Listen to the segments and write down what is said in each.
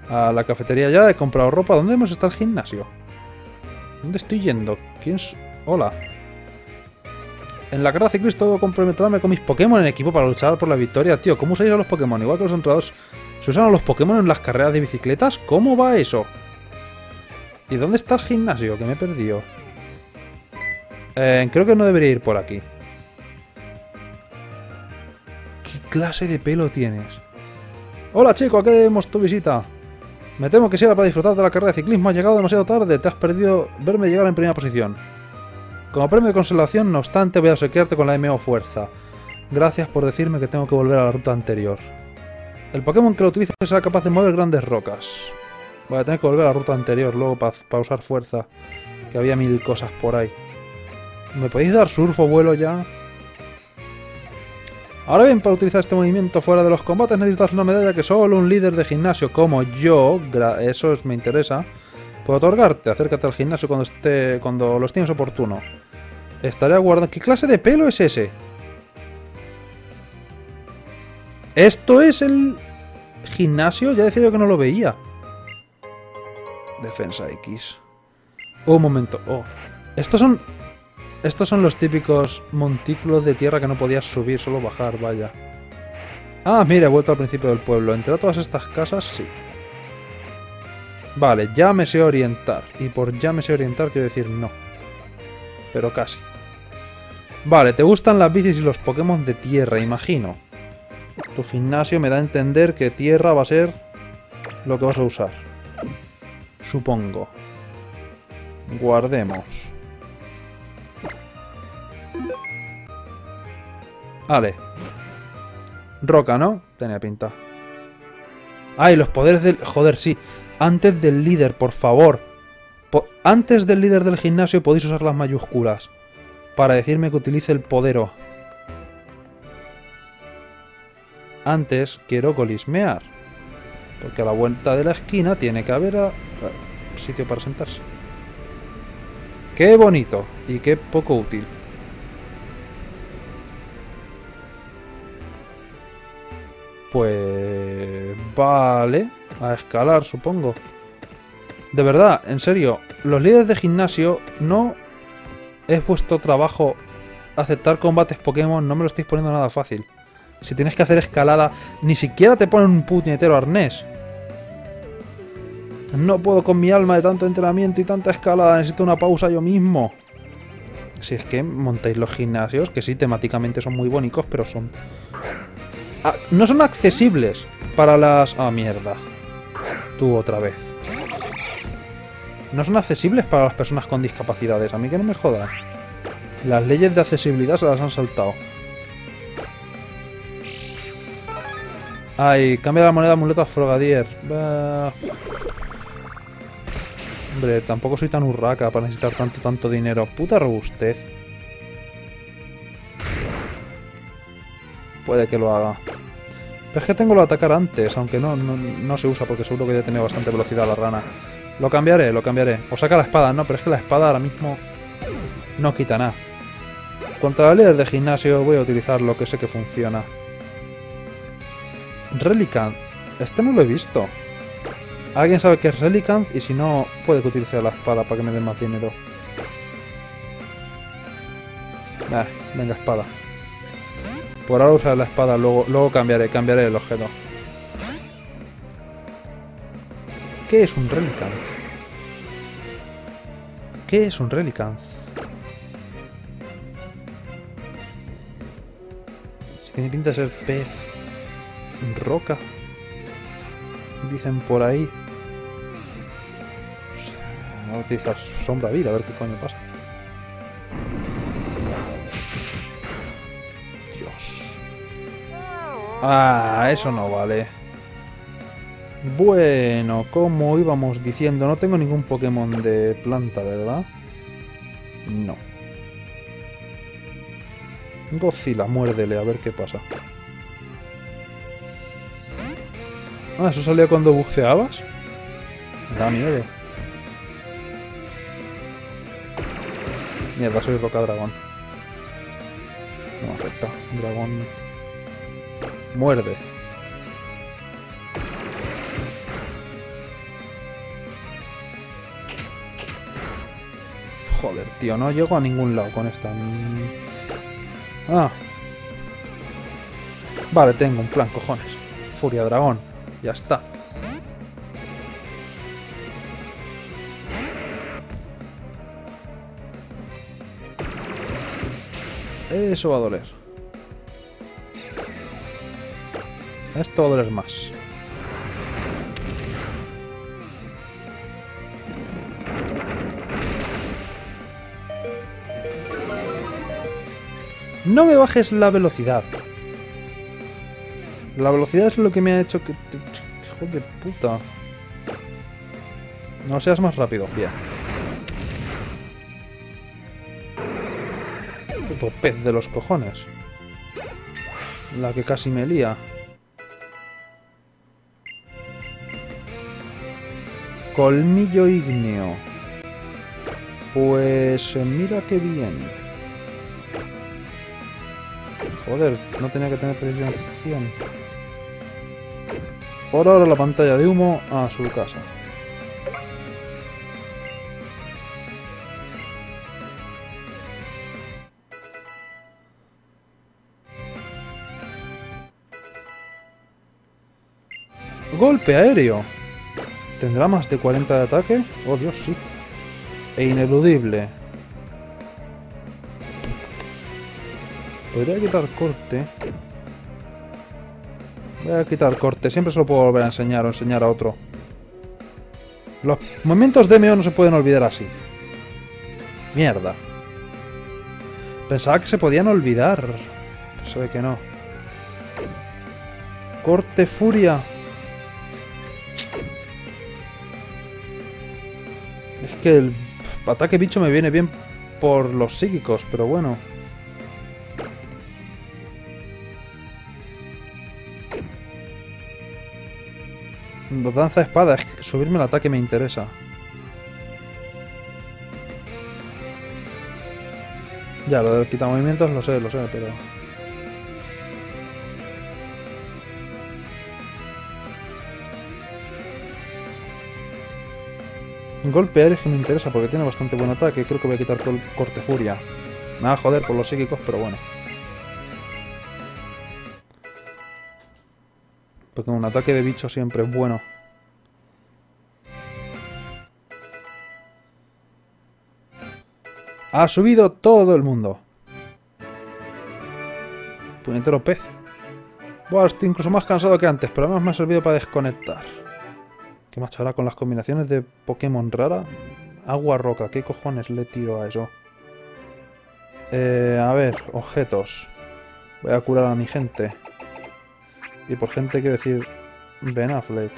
A la cafetería ya, he comprado ropa. ¿Dónde hemos estado el gimnasio? ¿Dónde estoy yendo? ¿Quién es? Hola. En la carrera ciclista debo comprometerme con mis Pokémon en equipo para luchar por la victoria. Tío, ¿cómo usáis a los Pokémon? Igual que los entrenadores. ¿Se usan a los Pokémon en las carreras de bicicletas? ¿Cómo va eso? ¿Y dónde está el gimnasio? Que me he perdido. Creo que no debería ir por aquí. ¿Qué clase de pelo tienes? Hola chico, ¿a qué debemos tu visita? Me temo que si era para disfrutar de la carrera de ciclismo has llegado demasiado tarde. Te has perdido verme llegar en primera posición. Como premio de consolación, no obstante, voy a obsequiarte con la MO Fuerza. Gracias por decirme que tengo que volver a la ruta anterior. El Pokémon que lo utilice será capaz de mover grandes rocas. Voy a tener que volver a la ruta anterior luego para usar fuerza. Que había 1000 cosas por ahí. ¿Me podéis dar surf o vuelo ya? Ahora bien, para utilizar este movimiento fuera de los combates necesitas una medalla que solo un líder de gimnasio como yo, eso me interesa, puede otorgarte. Acércate al gimnasio cuando lo estimes oportuno. Estaré aguardando... ¿Qué clase de pelo es ese? ¿Esto es el gimnasio? Ya decía yo que no lo veía. Defensa X. Un momento. Oh. Estos son los típicos montículos de tierra que no podías subir, solo bajar, vaya. Ah, mira, he vuelto al principio del pueblo. Entre todas estas casas, sí. Vale, ya me sé orientar. Y por ya me sé orientar quiero decir no. Pero casi. Vale, te gustan las bicis y los Pokémon de tierra, imagino. Tu gimnasio me da a entender que tierra va a ser lo que vas a usar. Supongo. Guardemos. Vale. Roca, ¿no? Tenía pinta. ¡Ay, los poderes del... Joder, sí. Antes del líder, por favor. Antes del líder del gimnasio podéis usar las mayúsculas. Para decirme que utilice el podero. Antes quiero golismear. Porque a la vuelta de la esquina tiene que haber sitio para sentarse. ¡Qué bonito! Y qué poco útil. Pues... Vale. A escalar, supongo. De verdad, en serio. Los líderes de gimnasio no... Es vuestro trabajo aceptar combates Pokémon. No me lo estáis poniendo nada fácil. Si tienes que hacer escalada, ni siquiera te ponen un puñetero arnés. No puedo con mi alma de tanto entrenamiento y tanta escalada. Necesito una pausa yo mismo. Si es que montáis los gimnasios, que sí, temáticamente son muy bonitos, pero son... no son accesibles para las... Ah, mierda. Tú otra vez. No son accesibles para las personas con discapacidades. A mí que no me jodas. Las leyes de accesibilidad se las han saltado. Ay, cambia la moneda amuleto a Frogadier. Hombre, tampoco soy tan urraca para necesitar tanto dinero. Puta robustez. Puede que lo haga. Pero es que tengo lo de atacar antes, aunque no se usa porque seguro que ya tiene bastante velocidad la rana. Lo cambiaré, lo cambiaré. O saca la espada, no, pero es que la espada ahora mismo no quita nada. Contra la líder de gimnasio voy a utilizar lo que sé que funciona. Relicanth. Este no lo he visto. ¿Alguien sabe qué es Relicanth? Y si no, puede que utilice la espada para que me den más dinero. Venga, espada. Por ahora usar la espada, luego cambiaré el objeto. ¿Qué es un Relicanth? ¿Qué es un Relicanth? Tiene pinta de ser pez. Roca. Dicen por ahí. Voy a utilizar sombra vida, a ver qué coño pasa. Dios. Ah, eso no vale. Bueno, como íbamos diciendo, no tengo ningún Pokémon de planta, ¿verdad? No. Godzilla, muérdele, a ver qué pasa. Ah, ¿eso salía cuando buceabas? Da miedo. Mierda, soy Roca Dragón. No me afecta. Dragón... Muerde. Joder, tío, no llego a ningún lado con esta. Ah. Vale, tengo un plan, cojones. Furia dragón. Ya está. Eso va a doler. Esto va a doler más. No me bajes la velocidad. La velocidad es lo que me ha hecho que... Hijo de puta. No seas más rápido. Bien. Puto pez de los cojones. La que casi me lía. Colmillo ígneo. Pues mira qué bien. Joder, no tenía que tener precisión 100. Por ahora la pantalla de humo a su casa. Golpe aéreo. ¿Tendrá más de 40 de ataque? Oh Dios, sí. E ineludible. Podría quitar corte. Voy a quitar corte. Siempre se lo puedo volver a enseñar o enseñar a otro. Los movimientos de MO no se pueden olvidar así. Mierda. Pensaba que se podían olvidar. Pero se ve que no. Corte furia. Es que el ataque bicho me viene bien por los psíquicos, pero bueno. Danza espada, es que subirme el ataque me interesa. Ya, lo del quitamovimientos lo sé, pero... Golpe aéreo es que me interesa porque tiene bastante buen ataque. Creo que voy a quitar todo el corte furia. Me va a joder por los psíquicos, pero bueno. Porque un ataque de bicho siempre es bueno. Ha subido todo el mundo. Puñetero pez. Buah, estoy incluso más cansado que antes, pero además me ha servido para desconectar. ¿Qué macho ahora con las combinaciones de Pokémon rara? Agua roca, ¿qué cojones le tiro a eso? A ver, objetos. Voy a curar a mi gente. Y por gente quiero decir Ben Affleck.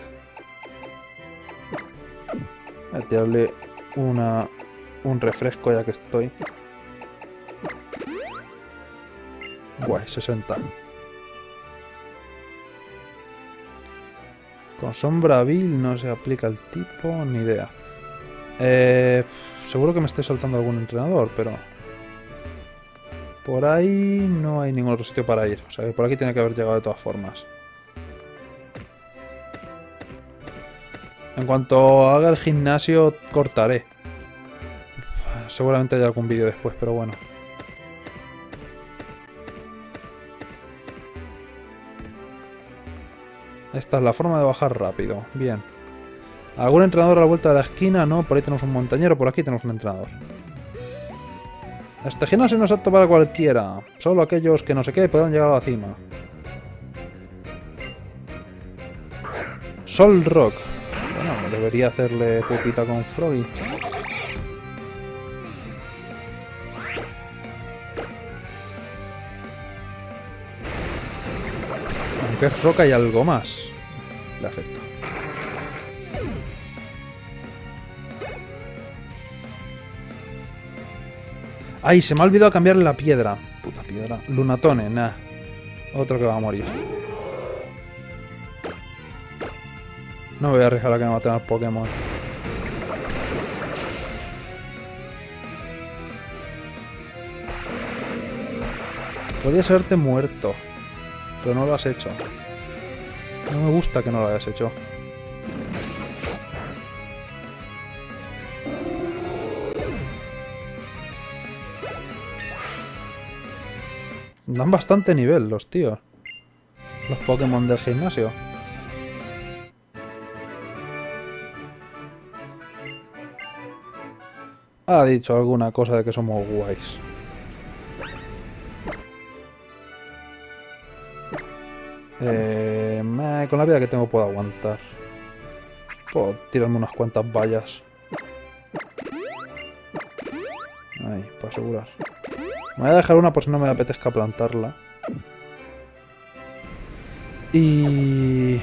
Voy a tirarle un refresco ya que estoy. Guay, 60. Con sombra vil no se aplica el tipo, ni idea. Seguro que me estoy saltando algún entrenador, pero... Por ahí no hay ningún otro sitio para ir. O sea que por aquí tiene que haber llegado de todas formas. En cuanto haga el gimnasio, cortaré. Seguramente haya algún vídeo después, pero bueno. Esta es la forma de bajar rápido. Bien. ¿Algún entrenador a la vuelta de la esquina? No, por ahí tenemos un montañero, por aquí tenemos un entrenador. Este gimnasio no es apto para cualquiera. Solo aquellos que no sé qué podrán llegar a la cima. Sol Rock. Bueno, debería hacerle pupita con Froggy. Aunque es roca y algo más. Le afecta. ¡Ay! Se me ha olvidado cambiarle la piedra. Puta piedra. Lunatone, nah. Otro que va a morir. No me voy a arriesgar a que me maten al Pokémon. Podrías haberte muerto. Pero no lo has hecho. No me gusta que no lo hayas hecho. Dan bastante nivel los tíos. Los Pokémon del gimnasio. Ha dicho alguna cosa de que somos guays. Con la vida que tengo puedo aguantar. Puedo tirarme unas cuantas vallas. Ahí, para asegurar. Me voy a dejar una por si no me apetezca plantarla. Y...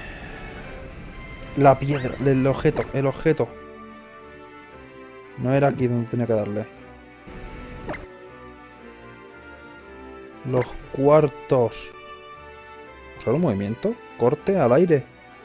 la piedra, el objeto, el objeto. No era aquí donde tenía que darle. Los cuartos. ¿Usar un movimiento? Corte al aire.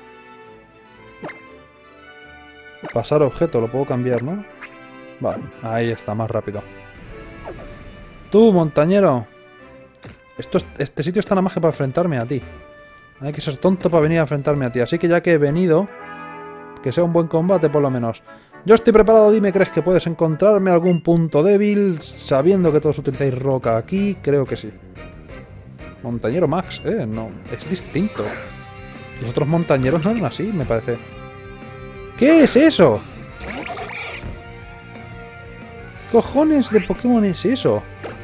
Pasar objeto, lo puedo cambiar, ¿no? Vale, ahí está, más rápido. Tú, montañero. Este sitio está nada más que para enfrentarme a ti. Hay que ser tonto para venir a enfrentarme a ti. Así que ya que he venido, que sea un buen combate por lo menos. Yo estoy preparado, dime, ¿crees que puedes encontrarme algún punto débil? Sabiendo que todos utilizáis roca aquí, creo que sí. Montañero Max, no, es distinto. Los otros montañeros no eran así, me parece. ¿Qué es eso? ¿Qué cojones de Pokémon es eso?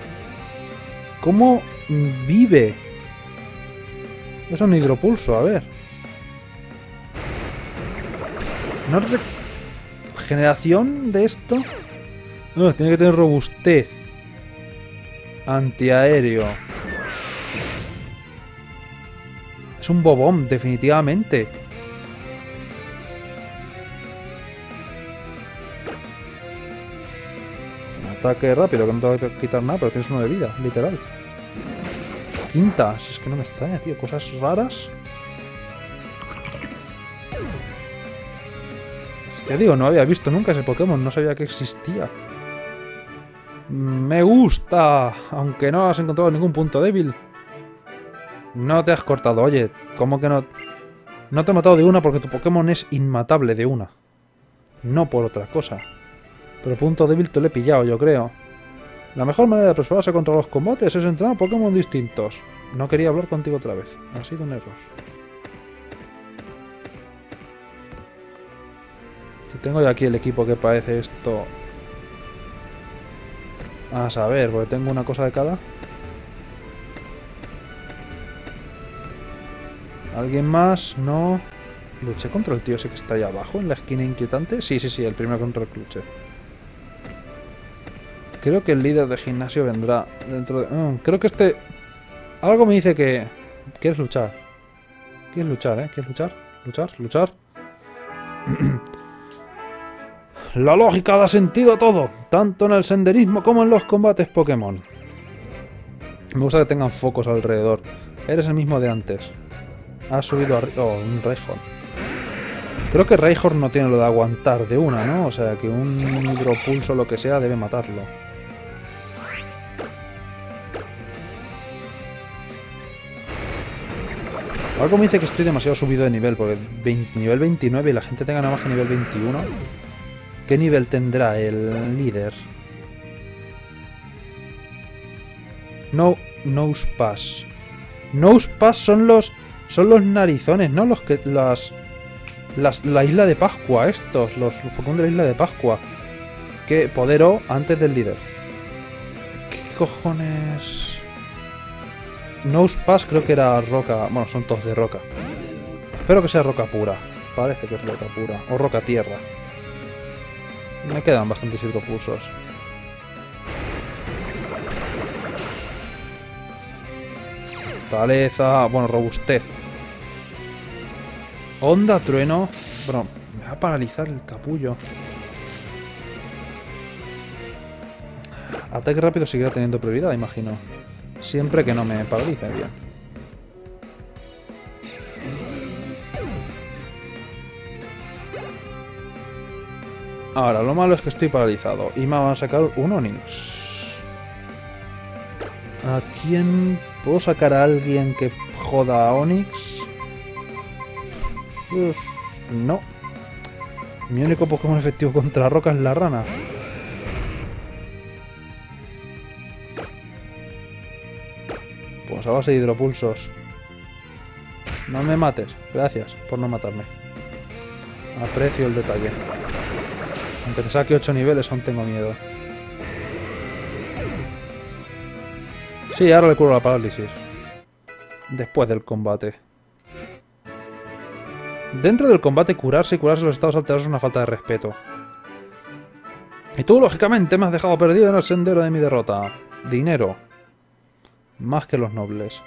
¿Cómo vive? Es un hidropulso, a ver. ¿No es regeneración de esto? No, tiene que tener robustez. Antiaéreo. Es un bobón, definitivamente. Un ataque rápido, que no te va a quitar nada, pero tienes uno de vida, literal. Quintas, es que no me extraña, tío. Cosas raras. Ya digo, no había visto nunca ese Pokémon, no sabía que existía. Me gusta, aunque no has encontrado ningún punto débil. No te has cortado, oye, ¿cómo que no? No te he matado de una porque tu Pokémon es inmatable de una. No por otra cosa. Pero punto débil te lo he pillado, yo creo. La mejor manera de prepararse contra los combates es entrenar Pokémon distintos. No quería hablar contigo otra vez. Ha sido un error. Si tengo yo aquí el equipo que parece esto... A saber, porque tengo una cosa de cada... ¿Alguien más? No. ¿Luché contra el tío ese que está ahí abajo, en la esquina inquietante? Sí, el primero contra el Clutcher. Creo que el líder de gimnasio vendrá dentro de... creo que este... Algo me dice que... ¿Quieres luchar? ¿Quieres luchar, ¿Quieres luchar? ¿Luchar? La lógica da sentido a todo, tanto en el senderismo como en los combates Pokémon. Me gusta que tengan focos alrededor. Eres el mismo de antes. Has subido arriba... Oh, un Rhyhorn. Creo que Rhyhorn no tiene lo de aguantar de una, ¿no? O sea, que un hidropulso o lo que sea debe matarlo. Algo me dice que estoy demasiado subido de nivel, porque nivel 29 y la gente tenga nada más que nivel 21. ¿Qué nivel tendrá el líder? No, Nosepass. Nosepass son los narizones, ¿no? Los que... La isla de Pascua, estos. Los Pokémon de la isla de Pascua. Que poderó antes del líder. ¿Qué cojones...? Nosepass creo que era roca... Bueno, son todos de roca. Espero que sea roca pura. Parece que es roca pura. O roca tierra. Me quedan bastantes hidropulsos. Fortaleza... Bueno, robustez. Onda, trueno... Bueno, me va a paralizar el capullo. Ataque rápido seguirá teniendo prioridad, imagino. Siempre que no me paralice, bien. Ahora, lo malo es que estoy paralizado. Y me van a sacar un Onix. ¿A quién? ¿Puedo sacar a alguien que joda a Onix? Pues, no. Mi único Pokémon efectivo contra roca es la rana. a base de hidropulsos. No me mates. Gracias por no matarme. Aprecio el detalle. Aunque te saque 8 niveles, aún tengo miedo. Sí, ahora le curo la parálisis. Después del combate. Dentro del combate, curarse y curarse los estados alterados es una falta de respeto. Y tú, lógicamente, me has dejado perdido en el sendero de mi derrota. Dinero. Más que los nobles.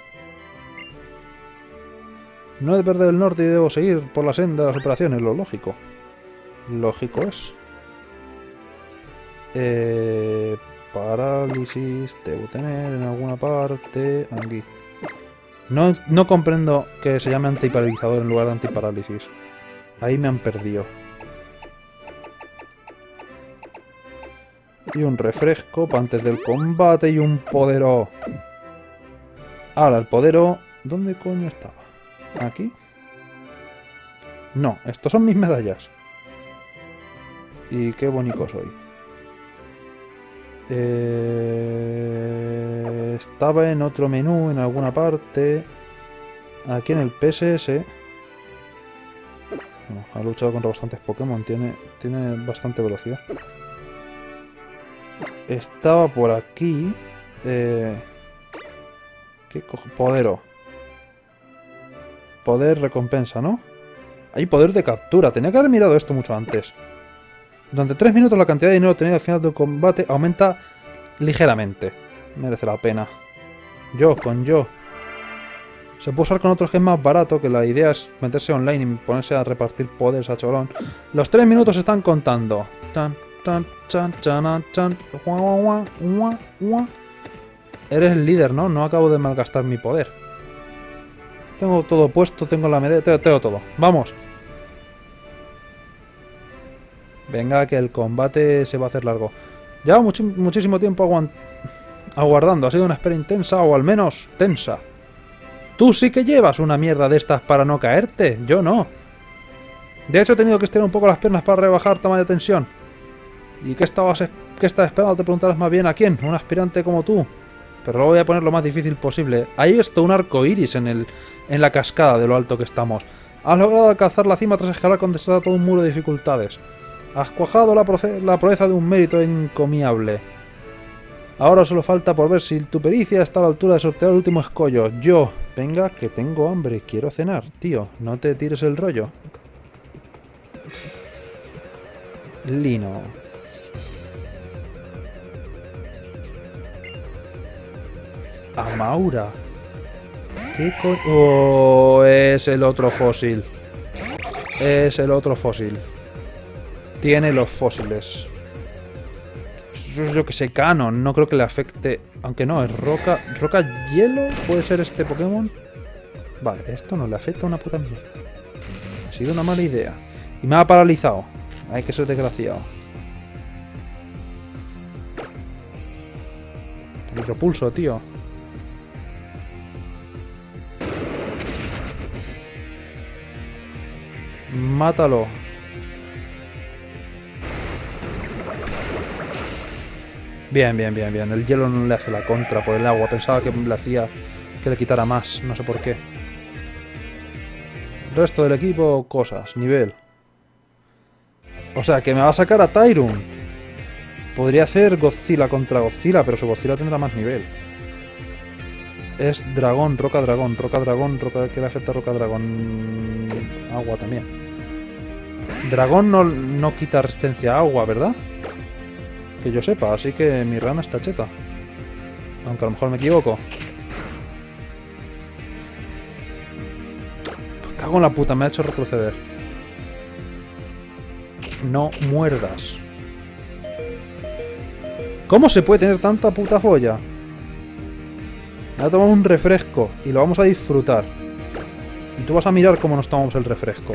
No he de perder el norte y debo seguir por la senda de las operaciones, lo lógico. Lógico es. Parálisis, debo tener en alguna parte aquí. No comprendo que se llame antiparalizador en lugar de antiparálisis. Ahí me han perdido. Y un refresco para antes del combate y un podero. Ahora, el podero... ¿Dónde coño estaba? ¿Aquí? No, estos son mis medallas. Y qué bonito soy. Estaba en otro menú, en alguna parte. Aquí en el PSS. Bueno, ha luchado contra bastantes Pokémon. Tiene bastante velocidad. Estaba por aquí. ¿Qué cojo? Podero. Poder recompensa, ¿no? Hay poder de captura. Tenía que haber mirado esto mucho antes. Durante 3 minutos la cantidad de dinero obtenido al final del combate aumenta ligeramente. Merece la pena. Con yo. Se puede usar con otro gem más barato, que la idea es meterse online y ponerse a repartir poderes a cholón. Los 3 minutos están contando. Tan, tan, chan, chan, chan. Eres el líder, ¿no? No acabo de malgastar mi poder. Tengo todo puesto, tengo la medalla, tengo todo. ¡Vamos! Venga, que el combate se va a hacer largo. Llevo muchísimo tiempo aguardando. Ha sido una espera intensa, o al menos tensa. Tú sí que llevas una mierda de estas para no caerte. Yo no. De hecho, he tenido que estirar un poco las piernas para rebajar tamaño de tensión. ¿Y qué estás esperando? Te preguntarás más bien a quién. Un aspirante como tú. Pero lo voy a poner lo más difícil posible. Hay esto, un arco iris en la cascada de lo alto que estamos. Has logrado alcanzar la cima tras escalar con todo un muro de dificultades. Has cuajado la proeza de un mérito encomiable. Ahora solo falta por ver si tu pericia está a la altura de sortear el último escollo. Yo. Venga, que tengo hambre. Quiero cenar, tío. No te tires el rollo. Lino. Amaura. ¿Qué coño? Oh, es el otro fósil. Es el otro fósil. Tiene los fósiles. Yo que sé, Canon. No creo que le afecte. Aunque no, es roca. ¿Roca hielo? ¿Puede ser este Pokémon? Vale, esto no le afecta a una puta mierda. Ha sido una mala idea. Y me ha paralizado. Hay que ser desgraciado. Hidropulso, tío. Mátalo. Bien. El hielo no le hace la contra por el agua. Pensaba que le hacía que le quitara más. No sé por qué. El resto del equipo, cosas. Nivel. O sea, que me va a sacar a Tyrone. Podría hacer Godzilla contra Godzilla, pero su Godzilla tendrá más nivel. Es dragón, roca, dragón, roca, dragón, roca. ¿Qué le afecta a roca, dragón? Agua también. Dragón no quita resistencia a agua, ¿verdad? Que yo sepa, así que mi rana está cheta. Aunque a lo mejor me equivoco. Pues cago en la puta, me ha hecho retroceder. No muerdas. ¿Cómo se puede tener tanta puta folla? Me voy a tomar un refresco y lo vamos a disfrutar. Y tú vas a mirar cómo nos tomamos el refresco.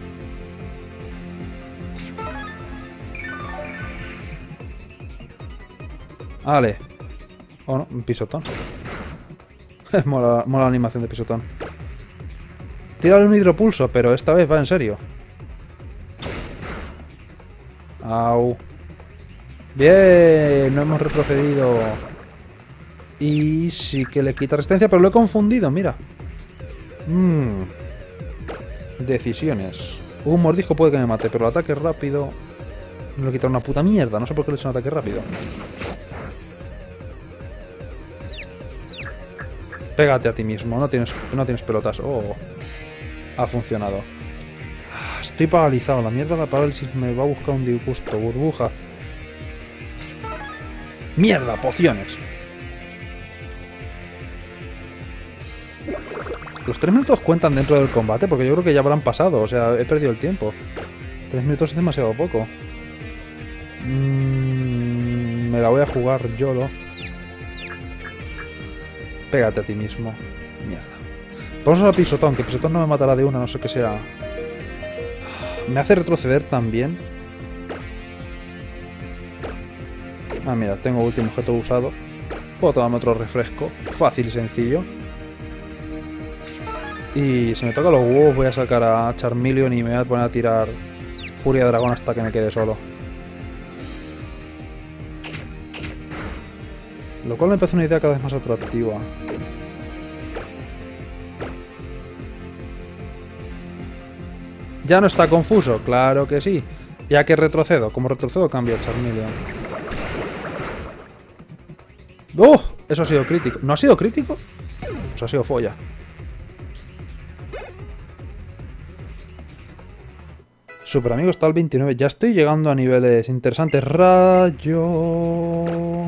Vale. Oh, no, un pisotón. mola la animación de pisotón. Tírale un hidropulso, pero esta vez va en serio. Au. Bien, no hemos retrocedido. Y sí que le quita resistencia, pero lo he confundido, mira. Decisiones. Un mordisco puede que me mate, pero el ataque rápido... Me lo quita una puta mierda, no sé por qué le he hecho un ataque rápido. Pégate a ti mismo, no tienes pelotas. Oh, ha funcionado. Estoy paralizado, la mierda de la parálisis me va a buscar un disgusto. Burbuja. ¡Mierda! ¡Pociones! Los 3 minutos cuentan dentro del combate, porque yo creo que ya habrán pasado, o sea, he perdido el tiempo. 3 minutos es demasiado poco. Me la voy a jugar YOLO. Pégate a ti mismo. Mierda. Vamos a pisotón, que pisotón no me matará de una, no sé qué sea. Me hace retroceder también. Ah, mira, tengo último objeto usado. Puedo tomarme otro refresco. Fácil y sencillo. Y si me toca los huevos voy a sacar a Charmeleon y me voy a poner a tirar Furia de Dragón hasta que me quede solo. Lo cual me parece una idea cada vez más atractiva. ¿Ya no está confuso? Claro que sí. Ya que retrocedo. Como retrocedo cambio a Charmeleon. ¡Oh! Eso ha sido crítico. ¿No ha sido crítico? Pues ha sido folla. Super amigo está al 29. Ya estoy llegando a niveles interesantes. Rayo.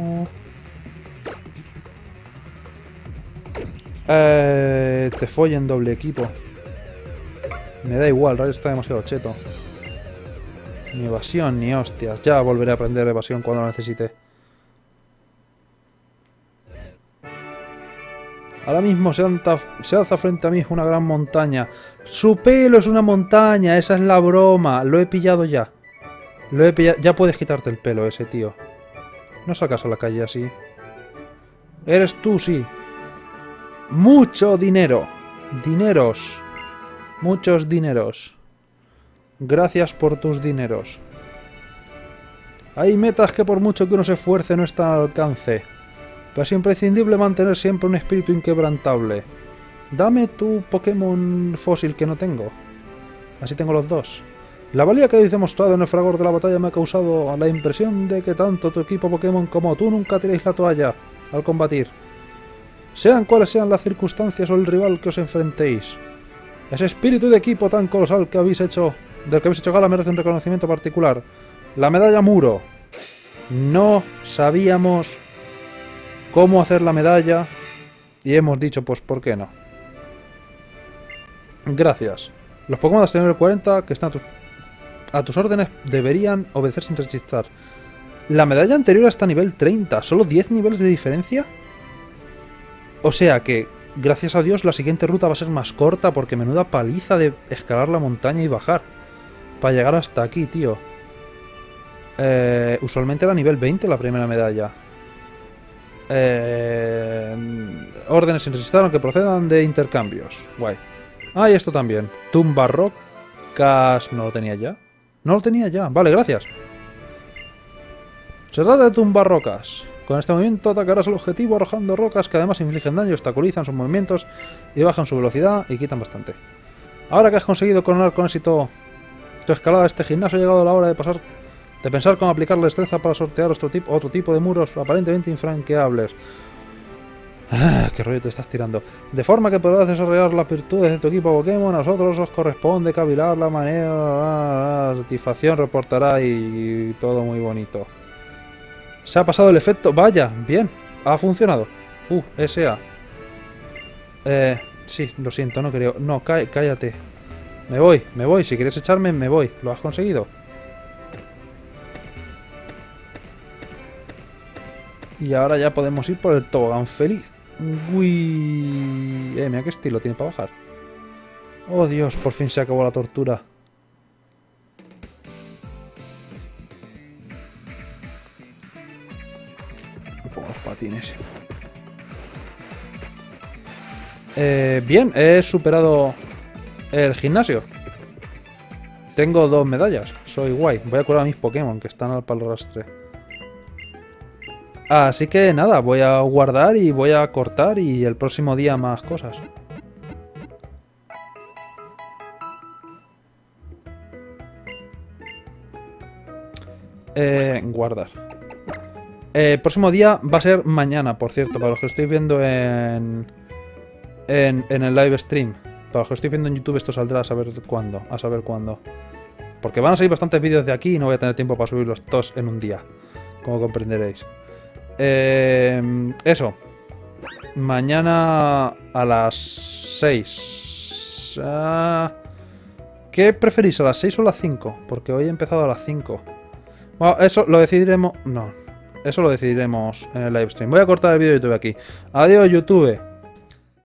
Te follen doble equipo. Me da igual, Rayo está demasiado cheto. Ni evasión, ni hostias. Ya volveré a aprender evasión cuando lo necesite. Ahora mismo se alza frente a mí una gran montaña. ¡Su pelo es una montaña! Esa es la broma. Lo he pillado ya. Lo he pillado. Ya puedes quitarte el pelo ese, tío. No salgas a la calle así. Eres tú, sí. ¡Mucho dinero! Dineros. Muchos dineros. Gracias por tus dineros. Hay metas que por mucho que uno se esfuerce no están al alcance. Pero es imprescindible mantener siempre un espíritu inquebrantable. Dame tu Pokémon fósil que no tengo. Así tengo los dos. La valía que habéis demostrado en el fragor de la batalla me ha causado la impresión de que tanto tu equipo Pokémon como tú nunca tiréis la toalla al combatir. Sean cuales sean las circunstancias o el rival que os enfrentéis. Ese espíritu de equipo tan colosal que del que habéis hecho gala merece un reconocimiento particular. La medalla Muro. No sabíamos cómo hacer la medalla y hemos dicho, pues, ¿por qué no? Gracias. Los Pokémon de nivel 40 que están a tus órdenes deberían obedecer sin rechistar. La medalla anterior está a nivel 30. ¿Solo 10 niveles de diferencia? O sea que, gracias a Dios, la siguiente ruta va a ser más corta porque menuda paliza de escalar la montaña y bajar. Para llegar hasta aquí, tío. Usualmente era nivel 20 la primera medalla. Órdenes sin resistir aunque procedan de intercambios. Guay. Ah, y esto también. Tumbarrocas. ¿No lo tenía ya? No lo tenía ya. Vale, gracias. Se trata de tumbarrocas. Con este movimiento atacarás al objetivo arrojando rocas que además infligen daño, obstaculizan sus movimientos y bajan su velocidad y quitan bastante. Ahora que has conseguido coronar con éxito tu escalada a este gimnasio, ha llegado la hora de pensar cómo aplicar la destreza para sortear otro tipo de muros aparentemente infranqueables. ¿Qué rollo te estás tirando? De forma que podrás desarrollar las virtudes de tu equipo Pokémon. A nosotros os corresponde cavilar la manera. La satisfacción reportará y todo muy bonito. Se ha pasado el efecto. Vaya, bien. Ha funcionado. SA. Sí, lo siento, no creo. No, cállate. Me voy. Si quieres echarme, me voy. ¿Lo has conseguido? Y ahora ya podemos ir por el tobogán feliz. Uy. Mira qué estilo tiene para bajar. Oh Dios, por fin se acabó la tortura. Me pongo los patines. Bien, he superado el gimnasio. Tengo 2 medallas. Soy guay. Voy a curar a mis Pokémon que están al palarrastre. Así que nada, voy a guardar y voy a cortar y el próximo día más cosas. Guardar. El próximo día va a ser mañana, por cierto, para los que estoy viendo en el live stream. Para los que estoy viendo en YouTube esto saldrá a saber cuándo. A saber cuándo. Porque van a salir bastantes vídeos de aquí y no voy a tener tiempo para subirlos todos en un día. Como comprenderéis. Eso. Mañana a las 6. ¿Qué preferís? ¿A las 6 o a las 5? Porque hoy he empezado a las 5. Bueno, eso lo decidiremos... No. Eso lo decidiremos en el live stream. Voy a cortar el vídeo de YouTube aquí. Adiós, YouTube.